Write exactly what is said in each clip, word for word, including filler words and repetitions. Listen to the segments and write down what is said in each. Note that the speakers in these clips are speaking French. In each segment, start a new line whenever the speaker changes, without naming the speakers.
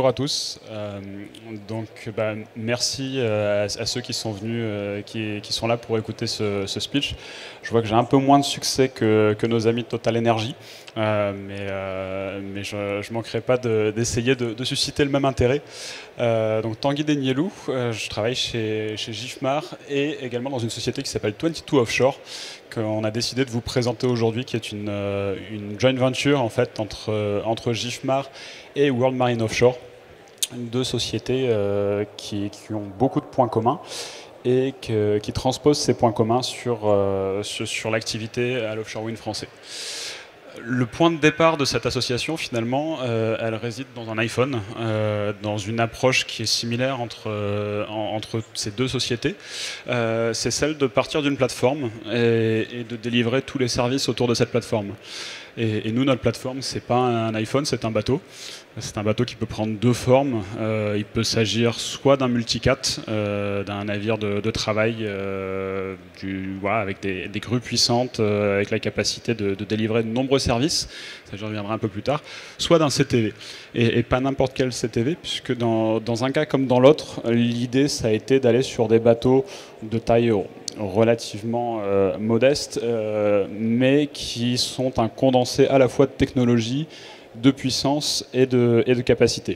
bonjour à tous. Euh, donc, bah, merci euh, à, à ceux qui sont venus, euh, qui, qui sont là pour écouter ce, ce speech. Je vois que j'ai un peu moins de succès que, que nos amis de Total Energy, euh, mais, euh, mais je ne manquerai pas d'essayer de, de, de susciter le même intérêt. Euh, donc, Tanguy Denielou, euh, je travaille chez, chez Gifmar et également dans une société qui s'appelle vingt-deux Offshore, qu'on a décidé de vous présenter aujourd'hui, qui est une, euh, une joint venture en fait entre, euh, entre Gifmar et World Marine Offshore, deux sociétés euh, qui, qui ont beaucoup de points communs et que, qui transposent ces points communs sur, euh, sur, sur l'activité à l'offshore wind français. Le point de départ de cette association, finalement, euh, elle réside dans un iPhone, euh, dans une approche qui est similaire entre, euh, en, entre ces deux sociétés. Euh, c'est celle de partir d'une plateforme et, et de délivrer tous les services autour de cette plateforme. Et, et nous, notre plateforme, c'est pas un iPhone, c'est un bateau. C'est un bateau qui peut prendre deux formes. Euh, il peut s'agir soit d'un multicat, euh, d'un navire de, de travail euh, du, voilà, avec des, des grues puissantes, euh, avec la capacité de, de délivrer de nombreux services. Ça, j'y reviendrai un peu plus tard. Soit d'un C T V. Et, et pas n'importe quel C T V, puisque dans, dans un cas comme dans l'autre, l'idée, ça a été d'aller sur des bateaux de taille relativement euh, modeste, euh, mais qui sont un condensé à la fois de technologie, de puissance et de, et de capacité.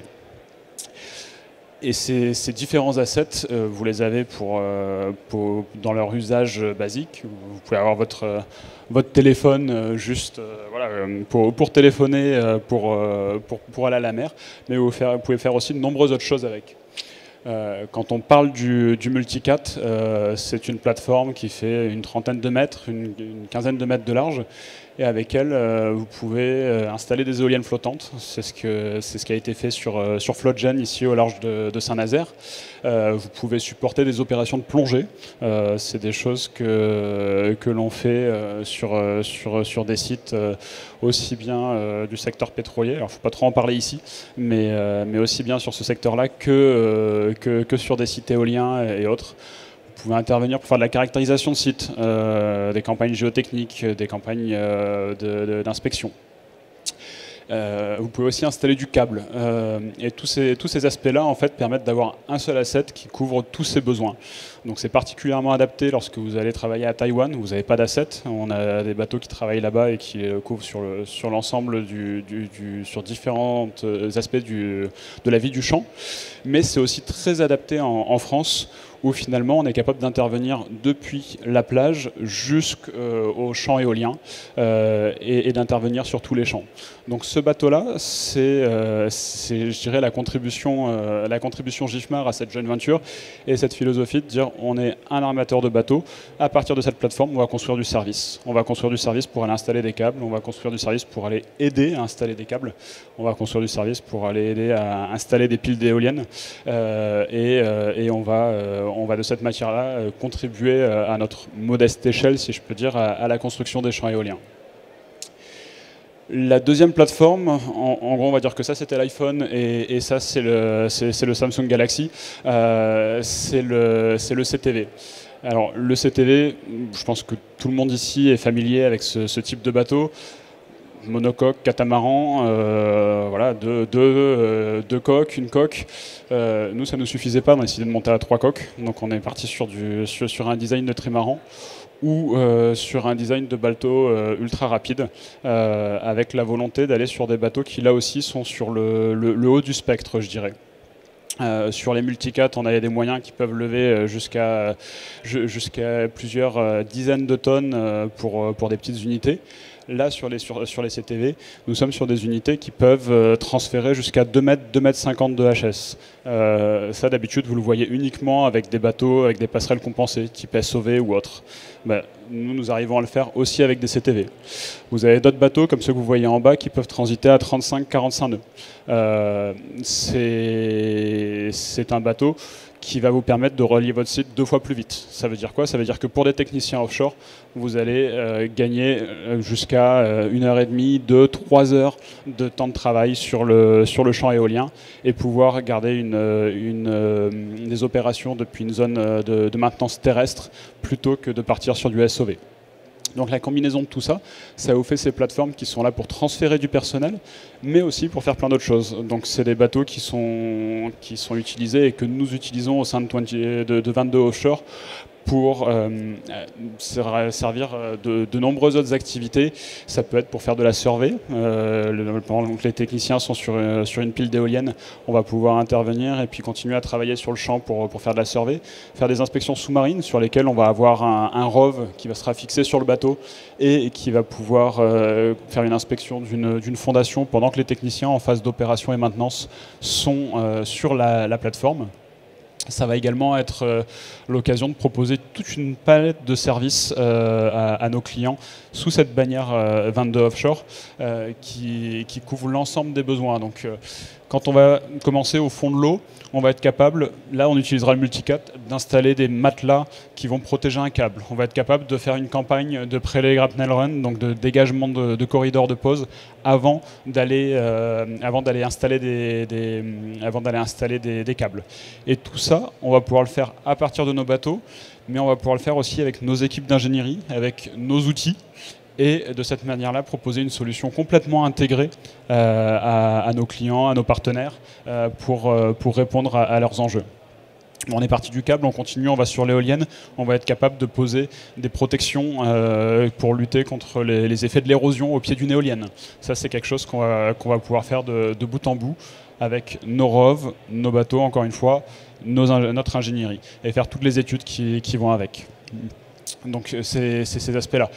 Et ces, ces différents assets, euh, vous les avez pour, euh, pour, dans leur usage basique. Vous pouvez avoir votre, euh, votre téléphone euh, juste euh, voilà, pour, pour téléphoner, euh, pour, euh, pour, pour aller à la mer, mais vous, faire, vous pouvez faire aussi de nombreuses autres choses avec. Euh, quand on parle du, du multicat, euh, c'est une plateforme qui fait une trentaine de mètres, une, une quinzaine de mètres de large, et avec elle, euh, vous pouvez euh, installer des éoliennes flottantes. C'est ce, que, c'est ce qui a été fait sur, euh, sur Floatgen, ici au large de, de Saint-Nazaire. Euh, vous pouvez supporter des opérations de plongée. Euh, c'est des choses que, que l'on fait euh, sur, euh, sur, sur des sites euh, aussi bien euh, du secteur pétrolier, alors il ne faut pas trop en parler ici, mais, euh, mais aussi bien sur ce secteur-là que, euh, que, que sur des sites éoliens et autres. Vous pouvez intervenir pour faire de la caractérisation de sites, euh, des campagnes géotechniques, des campagnes euh, de, de, d'inspection. Euh, vous pouvez aussi installer du câble. Euh, et tous ces, tous ces aspects-là en fait, permettent d'avoir un seul asset qui couvre tous ces besoins. Donc c'est particulièrement adapté lorsque vous allez travailler à Taïwan, vous n'avez pas d'asset. On a des bateaux qui travaillent là-bas et qui couvrent sur, le, sur l'ensemble, du, du, du, sur différents aspects du, de la vie du champ. Mais c'est aussi très adapté en, en France, où finalement on est capable d'intervenir depuis la plage jusqu'au champ éolien euh, et, et d'intervenir sur tous les champs. Donc ce bateau-là, c'est, euh, c'est je dirais, la contribution, euh, la contribution Gifmar à cette joint venture et cette philosophie de dire on est un armateur de bateaux. À partir de cette plateforme, on va construire du service. On va construire du service pour aller installer des câbles, on va construire du service pour aller aider à installer des câbles, on va construire du service pour aller aider à installer des piles d'éoliennes euh, et, euh, et on va... Euh, on va de cette matière-là euh, contribuer euh, à notre modeste échelle, si je peux dire, à, à la construction des champs éoliens. La deuxième plateforme, en, en gros on va dire que ça c'était l'iPhone et, et ça c'est le, c'est, c'est le Samsung Galaxy, euh, c'est le, c'est le C T V. Alors le C T V, je pense que tout le monde ici est familier avec ce, ce type de bateau. Monocoque, catamaran, euh, voilà, deux, deux, euh, deux coques, une coque. Euh, nous, ça ne nous suffisait pas, on a décidé de monter à trois coques. Donc on est parti sur, du, sur, sur un design de trimaran ou euh, sur un design de bateau euh, ultra rapide, euh, avec la volonté d'aller sur des bateaux qui, là aussi, sont sur le, le, le haut du spectre, je dirais. Euh, sur les multicats, on a des moyens qui peuvent lever jusqu'à, jusqu'à plusieurs euh, dizaines de tonnes euh, pour, pour des petites unités. Là, sur les, sur, sur les C T V, nous sommes sur des unités qui peuvent euh, transférer jusqu'à deux mètres, deux mètres cinquante de H S. Euh, ça, d'habitude, vous le voyez uniquement avec des bateaux, avec des passerelles compensées, type S O V ou autre. Ben, nous, nous arrivons à le faire aussi avec des C T V. Vous avez d'autres bateaux, comme ceux que vous voyez en bas, qui peuvent transiter à trente-cinq à quarante-cinq nœuds. Euh, c'est, c'est un bateau qui va vous permettre de relier votre site deux fois plus vite. Ça veut dire quoi? Ça veut dire que pour des techniciens offshore, vous allez euh, gagner euh, jusqu'à euh, une heure et demie, deux, trois heures de temps de travail sur le, sur le champ éolien et pouvoir garder une, une, euh, des opérations depuis une zone de, de maintenance terrestre plutôt que de partir sur du S O V. Donc la combinaison de tout ça, ça vous fait ces plateformes qui sont là pour transférer du personnel, mais aussi pour faire plein d'autres choses. Donc c'est des bateaux qui sont, qui sont utilisés et que nous utilisons au sein de, vingt, de, de vingt-deux Offshore pour euh, servir de, de nombreuses autres activités. Ça peut être pour faire de la survey. Euh, le, pendant que les techniciens sont sur, euh, sur une pile d'éoliennes, on va pouvoir intervenir et puis continuer à travailler sur le champ pour, pour faire de la survey. Faire des inspections sous-marines sur lesquelles on va avoir un, un R O V qui va sera fixé sur le bateau et qui va pouvoir euh, faire une inspection d'une d'une fondation pendant que les techniciens en phase d'opération et maintenance sont euh, sur la, la plateforme. Ça va également être euh, l'occasion de proposer toute une palette de services euh, à, à nos clients sous cette bannière euh, vingt-deux Offshore euh, qui, qui couvre l'ensemble des besoins. Donc, euh, quand on va commencer au fond de l'eau, on va être capable, là on utilisera le multicat, d'installer des matelas qui vont protéger un câble. On va être capable de faire une campagne de prélay grapnel run, donc de dégagement de, de corridors de pause, avant d'aller euh, avant d'aller installer, des, des, avant d'aller installer des, des câbles. Et tout ça, on va pouvoir le faire à partir de nos bateaux, mais on va pouvoir le faire aussi avec nos équipes d'ingénierie, avec nos outils, et de cette manière-là proposer une solution complètement intégrée euh, à, à nos clients, à nos partenaires, euh, pour, euh, pour répondre à, à leurs enjeux. On est parti du câble, on continue, on va sur l'éolienne, on va être capable de poser des protections euh, pour lutter contre les, les effets de l'érosion au pied d'une éolienne. Ça, c'est quelque chose qu'on va, qu'on va pouvoir faire de, de bout en bout avec nos R O V, nos bateaux, encore une fois, nos, notre ingénierie, et faire toutes les études qui, qui vont avec. Donc, c'est ces aspects-là.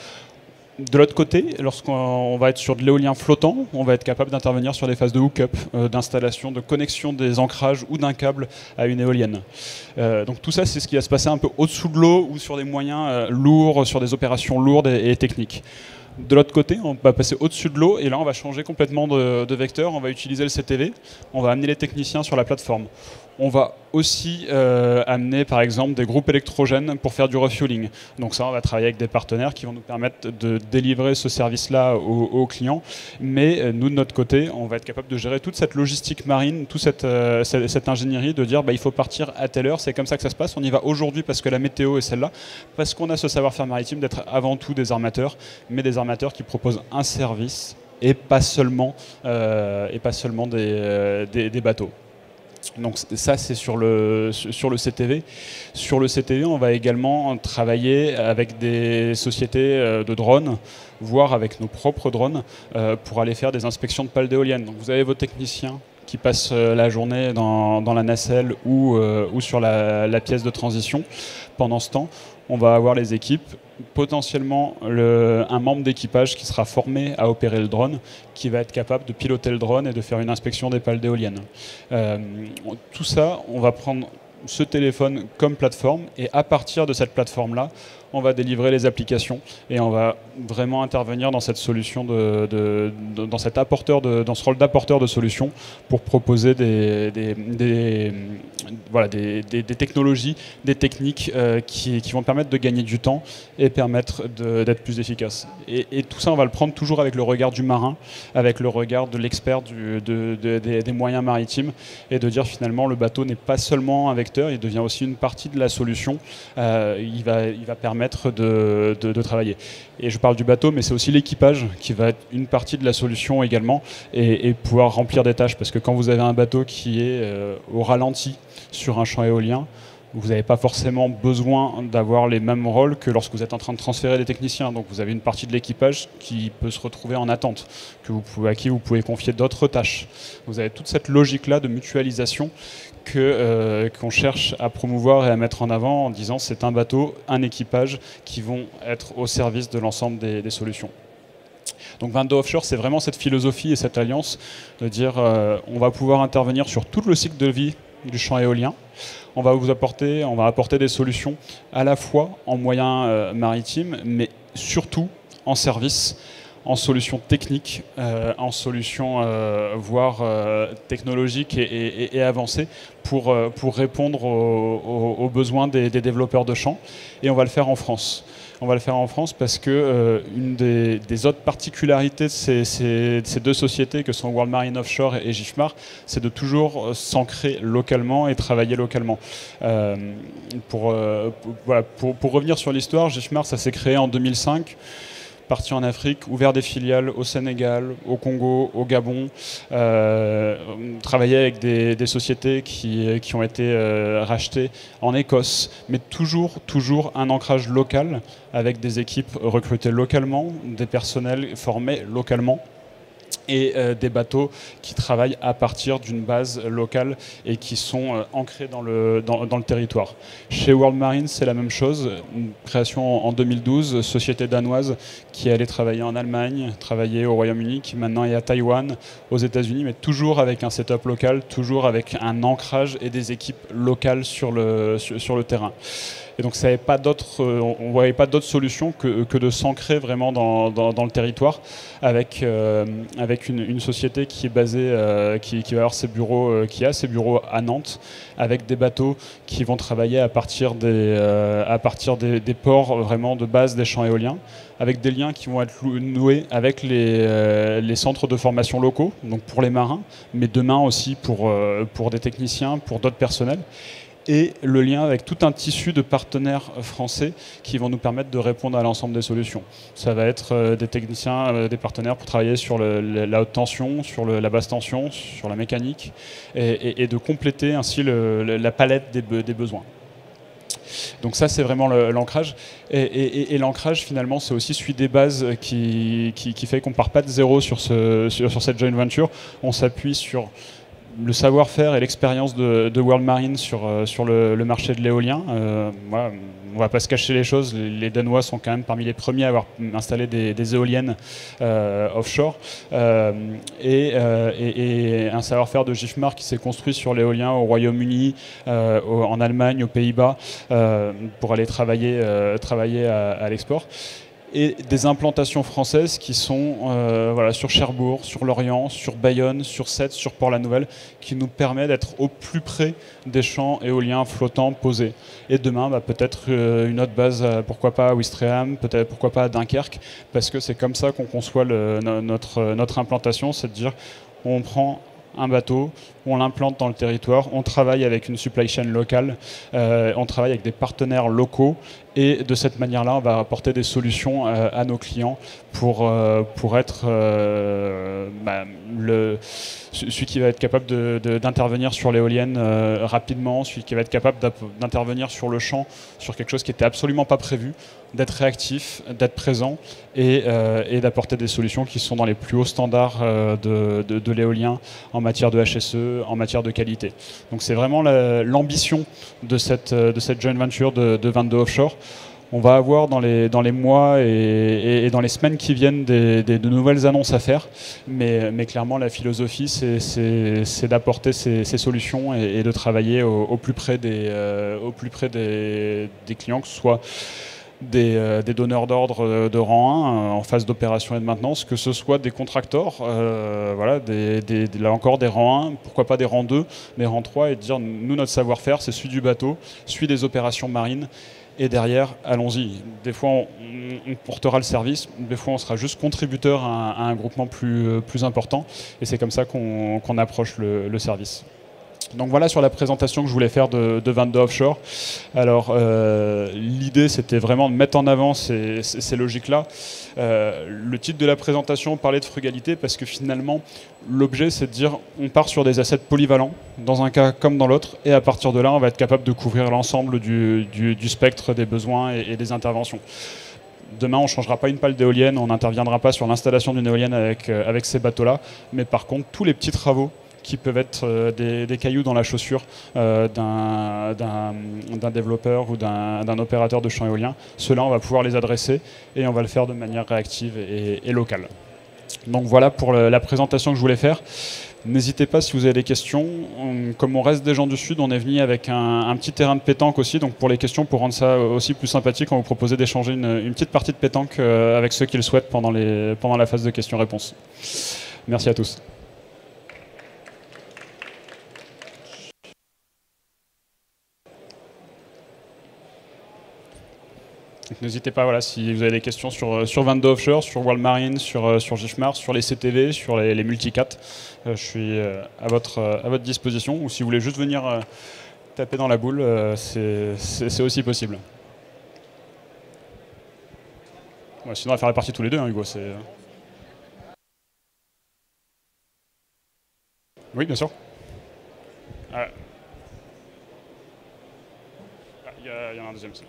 De l'autre côté, lorsqu'on va être sur de l'éolien flottant, on va être capable d'intervenir sur des phases de hook-up, euh, d'installation, de connexion des ancrages ou d'un câble à une éolienne. Euh, donc tout ça, c'est ce qui va se passer un peu au-dessous de l'eau ou sur des moyens euh, lourds, sur des opérations lourdes et, et techniques. De l'autre côté, on va passer au-dessus de l'eau et là, on va changer complètement de, de vecteur. On va utiliser le C T V, on va amener les techniciens sur la plateforme. On va aussi euh, amener par exemple des groupes électrogènes pour faire du refueling. Donc ça, on va travailler avec des partenaires qui vont nous permettre de délivrer ce service-là aux, aux clients. Mais euh, nous, de notre côté, on va être capable de gérer toute cette logistique marine, toute cette, euh, cette, cette ingénierie, de dire bah, il faut partir à telle heure, c'est comme ça que ça se passe. On y va aujourd'hui parce que la météo est celle-là, parce qu'on a ce savoir-faire maritime d'être avant tout des armateurs, mais des armateurs qui proposent un service et pas seulement, euh, et pas seulement des, euh, des, des bateaux. Donc ça, c'est sur le, sur le C T V. Sur le C T V, on va également travailler avec des sociétés de drones, voire avec nos propres drones, pour aller faire des inspections de pales d'éoliennes. Donc vous avez vos techniciens qui passent la journée dans, dans la nacelle ou, euh, ou sur la, la pièce de transition. Pendant ce temps, on va avoir les équipes, potentiellement le, un membre d'équipage qui sera formé à opérer le drone, qui va être capable de piloter le drone et de faire une inspection des pales d'éoliennes. Euh, tout ça, on va prendre ce téléphone comme plateforme et à partir de cette plateforme-là, on va délivrer les applications et on va vraiment intervenir dans cette solution, de, de, de, dans, cet apporteur de, dans ce rôle d'apporteur de solutions pour proposer des, des, des, voilà, des, des, des technologies, des techniques euh, qui, qui vont permettre de gagner du temps et permettre d'être plus efficace. Et, et tout ça, on va le prendre toujours avec le regard du marin, avec le regard de l'expert de, de, des, des moyens maritimes et de dire finalement le bateau n'est pas seulement un vecteur, il devient aussi une partie de la solution. Euh, il va, il va permettre De, de, de travailler. Et je parle du bateau, mais c'est aussi l'équipage qui va être une partie de la solution également et, et pouvoir remplir des tâches. Parce que quand vous avez un bateau qui est euh, au ralenti sur un champ éolien, vous n'avez pas forcément besoin d'avoir les mêmes rôles que lorsque vous êtes en train de transférer des techniciens. Donc vous avez une partie de l'équipage qui peut se retrouver en attente, que vous pouvez, à qui vous pouvez confier d'autres tâches. Vous avez toute cette logique-là de mutualisation que, euh, qu'on cherche à promouvoir et à mettre en avant en disant c'est un bateau, un équipage qui vont être au service de l'ensemble des, des solutions. Donc vingt-deux Offshore, c'est vraiment cette philosophie et cette alliance de dire euh, on va pouvoir intervenir sur tout le cycle de vie du champ éolien. On va vous apporter, on va apporter des solutions à la fois en moyens euh, maritimes, mais surtout en service, en solutions techniques, euh, en solutions euh, voire euh, technologiques et, et, et avancées pour, euh, pour répondre aux, aux, aux besoins des, des développeurs de champs. Et on va le faire en France. On va le faire en France parce que euh, une des, des autres particularités de ces, ces, ces deux sociétés que sont World Marine Offshore et GIFMAR, c'est de toujours s'ancrer localement et travailler localement. Euh, pour, euh, pour, voilà, pour, pour revenir sur l'histoire, GIFMAR, ça s'est créé en deux mille cinq. partis en Afrique, ouvert des filiales au Sénégal, au Congo, au Gabon, euh, travaillé avec des, des sociétés qui, qui ont été euh, rachetées en Écosse, mais toujours, toujours un ancrage local avec des équipes recrutées localement, des personnels formés localement, et euh, des bateaux qui travaillent à partir d'une base locale et qui sont euh, ancrés dans le, dans, dans le territoire. Chez World Marine, c'est la même chose. Une création en deux mille douze, société danoise qui allait travailler en Allemagne, travailler au Royaume-Uni, qui maintenant est à Taïwan, aux États-Unis, mais toujours avec un setup local, toujours avec un ancrage et des équipes locales sur le, sur, sur le terrain. Et donc ça avait pas d'autre, on ne voyait pas d'autre solution que, que de s'ancrer vraiment dans, dans, dans le territoire avec, euh, avec une, une société qui est basée, euh, qui, qui va avoir ses bureaux, euh, qui a ses bureaux à Nantes, avec des bateaux qui vont travailler à partir des, euh, à partir des, des ports vraiment de base des champs éoliens, avec des liens qui vont être noués avec les, euh, les centres de formation locaux, donc pour les marins, mais demain aussi pour, euh, pour des techniciens, pour d'autres personnels. Et le lien avec tout un tissu de partenaires français qui vont nous permettre de répondre à l'ensemble des solutions. Ça va être euh, des techniciens, euh, des partenaires pour travailler sur le, la haute tension, sur le, la basse tension, sur la mécanique, et, et, et de compléter ainsi le, la palette des, des besoins. Donc ça, c'est vraiment l'ancrage. Et, et, et l'ancrage, finalement, c'est aussi celui des bases qui, qui, qui fait qu'on ne part pas de zéro sur, ce, sur, sur cette joint venture. On s'appuie sur le savoir-faire et l'expérience de, de World Marine sur, euh, sur le, le marché de l'éolien. Euh, voilà, on ne va pas se cacher les choses, les, les Danois sont quand même parmi les premiers à avoir installé des, des éoliennes euh, offshore. Euh, et, euh, et, et un savoir-faire de Gifmar qui s'est construit sur l'éolien au Royaume-Uni, euh, en Allemagne, aux Pays-Bas, euh, pour aller travailler, euh, travailler à, à l'export. Et des implantations françaises qui sont euh, voilà, sur Cherbourg, sur Lorient, sur Bayonne, sur Sète, sur Port-la-Nouvelle, qui nous permet d'être au plus près des champs éoliens flottants posés. Et demain, bah, peut-être euh, une autre base, euh, pourquoi pas à Ouistreham, peut-être pourquoi pas à Dunkerque, parce que c'est comme ça qu'on conçoit le, no, notre, notre implantation, c'est de dire on prend un bateau, on l'implante dans le territoire, on travaille avec une supply chain locale, euh, on travaille avec des partenaires locaux et de cette manière-là, on va apporter des solutions euh, à nos clients pour, euh, pour être euh, bah, le, celui qui va être capable d'intervenir sur l'éolienne euh, rapidement, celui qui va être capable d'intervenir sur le champ, sur quelque chose qui n'était absolument pas prévu, d'être réactif, d'être présent et, euh, et d'apporter des solutions qui sont dans les plus hauts standards euh, de, de, de l'éolien en matière de H S E, en matière de qualité. Donc c'est vraiment l'ambition de cette, de cette joint venture de, de vingt-deux Offshore. On va avoir dans les, dans les mois et, et, et dans les semaines qui viennent des, des, de nouvelles annonces à faire, mais, mais clairement la philosophie c'est d'apporter ces, ces solutions et, et de travailler au, au plus près des, euh, au plus près des, des clients, que ce soit Des, euh, des donneurs d'ordre de rang un euh, en phase d'opération et de maintenance, que ce soit des contracteurs, euh, voilà, des, des, là encore des rangs un, pourquoi pas des rangs deux, des rangs trois, et de dire nous notre savoir-faire c'est celui du bateau, celui des opérations marines, et derrière allons-y. Des fois on, on portera le service, des fois on sera juste contributeur à un, à un groupement plus, plus important, et c'est comme ça qu'on qu'on approche le, le service. Donc voilà sur la présentation que je voulais faire de, de vingt-deux Offshore. Alors euh, l'idée c'était vraiment de mettre en avant ces, ces, ces logiques-là. Euh, le titre de la présentation parlait de frugalité parce que finalement l'objet c'est de dire on part sur des assets polyvalents dans un cas comme dans l'autre, et à partir de là on va être capable de couvrir l'ensemble du, du, du spectre des besoins et, et des interventions. Demain, on ne changera pas une pale d'éolienne, on n'interviendra pas sur l'installation d'une éolienne avec, euh, avec ces bateaux-là, mais par contre tous les petits travaux qui peuvent être euh, des, des cailloux dans la chaussure euh, d'un développeur ou d'un opérateur de champ éolien. Ceux-là, on va pouvoir les adresser et on va le faire de manière réactive et, et locale. Donc voilà pour le, la présentation que je voulais faire. N'hésitez pas si vous avez des questions. On, comme on reste des gens du Sud, on est venu avec un, un petit terrain de pétanque aussi. Donc pour les questions, pour rendre ça aussi plus sympathique, on vous propose d'échanger une, une petite partie de pétanque euh, avec ceux qui le souhaitent pendant, les, pendant la phase de questions-réponses. Merci à tous. N'hésitez pas, voilà, si vous avez des questions sur, sur vingt-deux Offshore, sur World Marine, sur, sur Gifmar, sur les C T V, sur les, les multicat, euh, je suis euh, à, votre, euh, à votre disposition. Ou si vous voulez juste venir euh, taper dans la boule, euh, c'est aussi possible. Ouais, sinon, on va faire la partie tous les deux, hein, Hugo. Oui, bien sûr. Il ah. ah, y, y en a un deuxième.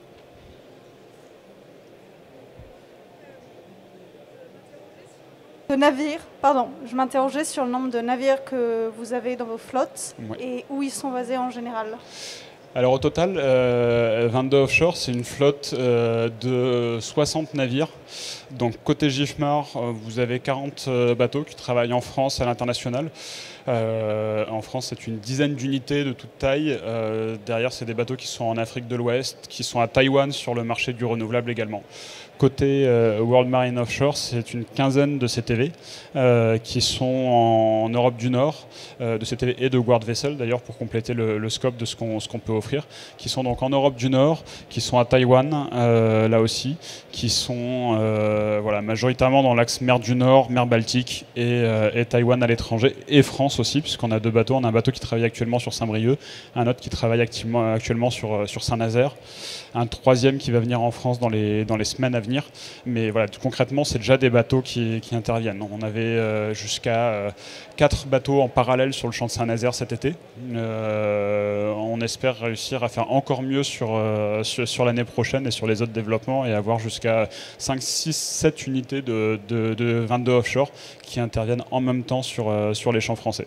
De navires, pardon, je m'interrogeais sur le nombre de navires que vous avez dans vos flottes
ouais.
et où ils sont basés en général.
Alors au total, euh, vingt-deux Offshore, c'est une flotte euh, de soixante navires. Donc côté Gifmar, vous avez quarante bateaux qui travaillent en France et à l'international. Euh, en France, c'est une dizaine d'unités de toute taille. Euh, derrière, c'est des bateaux qui sont en Afrique de l'Ouest, qui sont à Taïwan sur le marché du renouvelable également. Côté euh, World Marine Offshore, c'est une quinzaine de C T V euh, qui sont en Europe du Nord, euh, de C T V et de Guard Vessel d'ailleurs pour compléter le, le scope de ce qu'on ce qu'on peut offrir, qui sont donc en Europe du Nord, qui sont à Taïwan euh, là aussi, qui sont euh, voilà, majoritairement dans l'axe mer du Nord, mer Baltique et, euh, et Taïwan à l'étranger, et France aussi, puisqu'on a deux bateaux. On a un bateau qui travaille actuellement sur Saint-Brieuc, un autre qui travaille activement, actuellement sur, sur Saint-Nazaire, un troisième qui va venir en France dans les, dans les semaines à venir. Mais voilà, concrètement, c'est déjà des bateaux qui, qui interviennent. On avait euh, jusqu'à euh, quatre bateaux en parallèle sur le champ de Saint-Nazaire cet été. Euh, on espère réussir à faire encore mieux sur, euh, sur, sur l'année prochaine et sur les autres développements et avoir jusqu'à cinq, six, sept unités de, de, de vingt-deux offshore qui interviennent en même temps sur, euh, sur les champs français.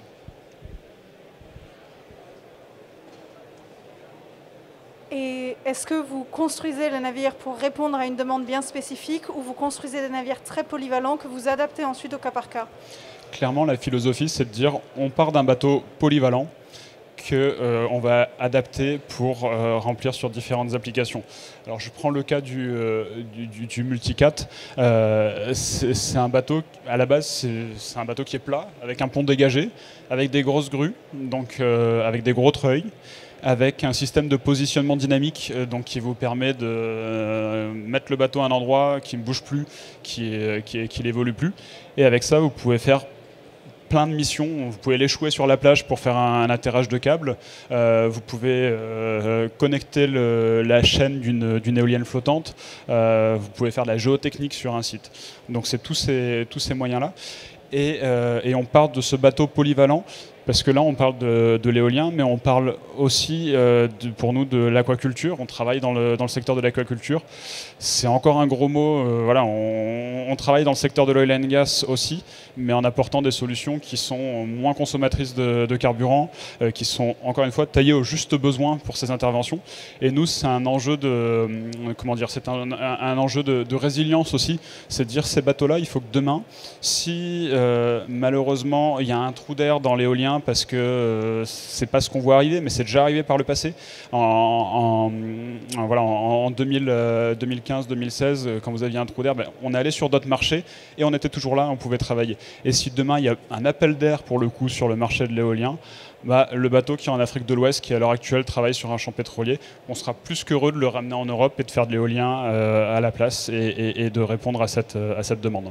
Et est-ce que vous construisez les navires pour répondre à une demande bien spécifique ou vous construisez des navires très polyvalents que vous adaptez ensuite au cas par cas?
Clairement, la philosophie, c'est de dire on part d'un bateau polyvalent qu'on euh, va adapter pour euh, remplir sur différentes applications. Alors je prends le cas du, euh, du, du, du Multicat. Euh, c'est un bateau, à la base, c'est un bateau qui est plat, avec un pont dégagé, avec des grosses grues, donc euh, avec des gros treuils, avec un système de positionnement dynamique euh, donc qui vous permet de euh, mettre le bateau à un endroit qui ne bouge plus, qui n'évolue plus. Et avec ça, vous pouvez faire plein de missions. Vous pouvez l'échouer sur la plage pour faire un, un atterrage de câble. Euh, vous pouvez euh, connecter le, la chaîne d'une éolienne flottante. Euh, vous pouvez faire de la géotechnique sur un site. Donc c'est tous ces, tous ces moyens-là. Et, euh, et on part de ce bateau polyvalent parce que là on parle de, de l'éolien, mais on parle aussi euh, de, pour nous de l'aquaculture. On travaille dans le, dans le secteur de l'aquaculture. C'est encore un gros mot. Euh, voilà, on, on travaille dans le secteur de l'oil and gas aussi, mais en apportant des solutions qui sont moins consommatrices de, de carburant, euh, qui sont encore une fois taillées au juste besoin pour ces interventions. Et nous, c'est un enjeu de euh, comment dire, c'est un, un, un enjeu de, de résilience aussi. C'est de dire ces bateaux-là, il faut que demain, si euh, malheureusement il y a un trou d'air dans l'éolien parce que euh, c'est pas ce qu'on voit arriver, mais c'est déjà arrivé par le passé. En, en, en, voilà, en, en deux mille, euh, deux mille quinze deux mille seize, quand vous aviez un trou d'air, ben, on est allé sur d'autres marchés et on était toujours là, on pouvait travailler. Et si demain il y a un appel d'air pour le coup sur le marché de l'éolien, bah, le bateau qui est en Afrique de l'Ouest, qui à l'heure actuelle travaille sur un champ pétrolier, on sera plus qu'heureux de le ramener en Europe et de faire de l'éolien euh, à la place et, et, et de répondre à cette, à cette demande.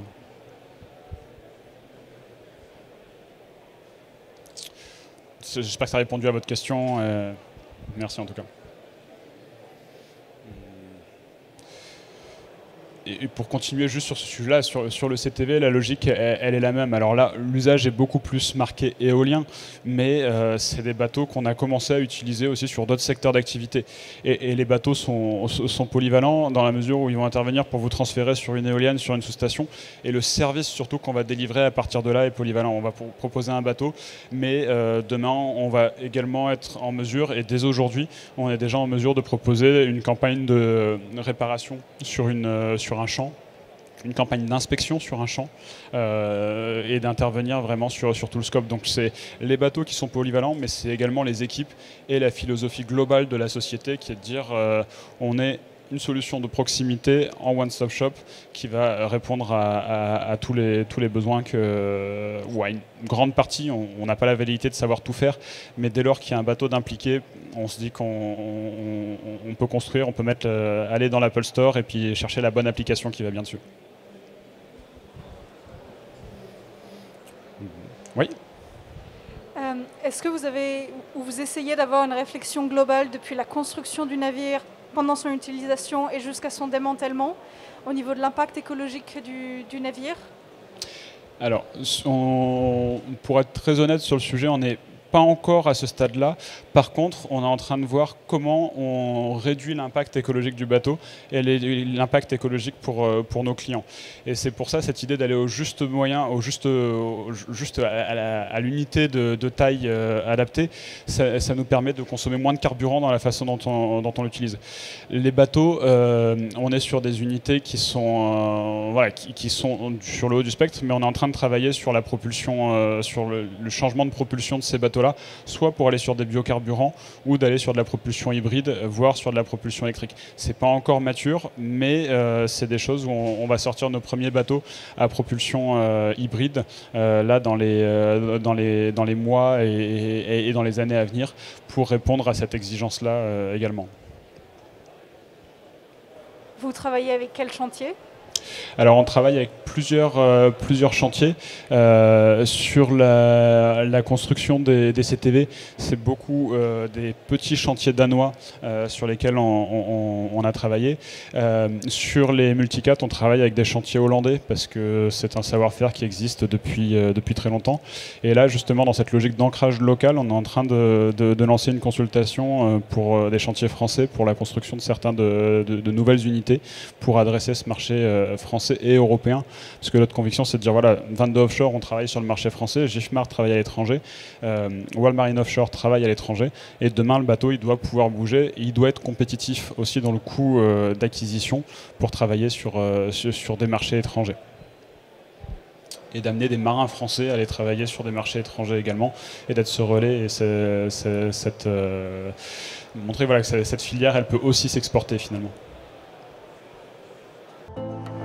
J'espère que ça a répondu à votre question. Euh, merci en tout cas. Et pour continuer juste sur ce sujet-là, sur, sur le C T V, la logique, elle, elle est la même. Alors là, l'usage est beaucoup plus marqué éolien, mais euh, c'est des bateaux qu'on a commencé à utiliser aussi sur d'autres secteurs d'activité. Et, et les bateaux sont, sont polyvalents dans la mesure où ils vont intervenir pour vous transférer sur une éolienne, sur une sous-station. Et le service surtout qu'on va délivrer à partir de là est polyvalent. On va proposer un bateau, mais euh, demain, on va également être en mesure, et dès aujourd'hui, on est déjà en mesure de proposer une campagne de réparation sur une sur un champ, une campagne d'inspection sur un champ euh, et d'intervenir vraiment sur, sur tout le scope. Donc c'est les bateaux qui sont polyvalents, mais c'est également les équipes et la philosophie globale de la société qui est de dire euh, on est une solution de proximité en one-stop shop qui va répondre à, à, à tous, les, tous les besoins que, ou à une grande partie. On n'a pas la validité de savoir tout faire, mais dès lors qu'il y a un bateau d'impliqué, on se dit qu'on on, on peut construire, on peut mettre, euh, aller dans l'Apple Store et puis chercher la bonne application qui va bien dessus. Oui.
Euh, est-ce que vous avez, ou vous essayez d'avoir une réflexion globale depuis la construction du navire, pendant son utilisation et jusqu'à son démantèlement, au niveau de l'impact écologique du, du navire?
Alors, on, pour être très honnête sur le sujet, on n'est pas encore à ce stade-là. Par contre, on est en train de voir comment on réduit l'impact écologique du bateau et l'impact écologique pour, pour nos clients. Et c'est pour ça cette idée d'aller au juste moyen, au juste, au, juste à, à l'unité de, de taille euh, adaptée, ça, ça nous permet de consommer moins de carburant dans la façon dont on, dont on l'utilise. Les bateaux, euh, on est sur des unités qui sont, euh, voilà, qui, qui sont sur le haut du spectre, mais on est en train de travailler sur la propulsion, euh, sur le, le changement de propulsion de ces bateaux là, soit pour aller sur des biocarburants ou d'aller sur de la propulsion hybride, voire sur de la propulsion électrique. C'est pas encore mature, mais euh, c'est des choses où on, on va sortir nos premiers bateaux à propulsion euh, hybride euh, là dans les, euh, dans, les, dans les mois et, et, et dans les années à venir pour répondre à cette exigence-là euh, également.
Vous travaillez avec quel chantier ?
Alors on travaille avec plusieurs, euh, plusieurs chantiers. Euh, sur la, la construction des, des C T V, c'est beaucoup euh, des petits chantiers danois euh, sur lesquels on, on, on a travaillé. Euh, sur les multicats, on travaille avec des chantiers hollandais parce que c'est un savoir-faire qui existe depuis, euh, depuis très longtemps. Et là justement dans cette logique d'ancrage local, on est en train de, de, de lancer une consultation euh, pour des chantiers français pour la construction de certains de, de, de nouvelles unités pour adresser ce marché euh, français et européen, parce que notre conviction c'est de dire voilà, vingt-deux Offshore on travaille sur le marché français, Gifmar travaille à l'étranger, euh, Walmarine Offshore travaille à l'étranger, et demain le bateau il doit pouvoir bouger, et il doit être compétitif aussi dans le coût euh, d'acquisition pour travailler sur, euh, sur, sur des marchés étrangers. Et d'amener des marins français à aller travailler sur des marchés étrangers également, et d'être ce relais et c'est, c'est, cette, euh, montrer voilà, que cette filière elle peut aussi s'exporter finalement.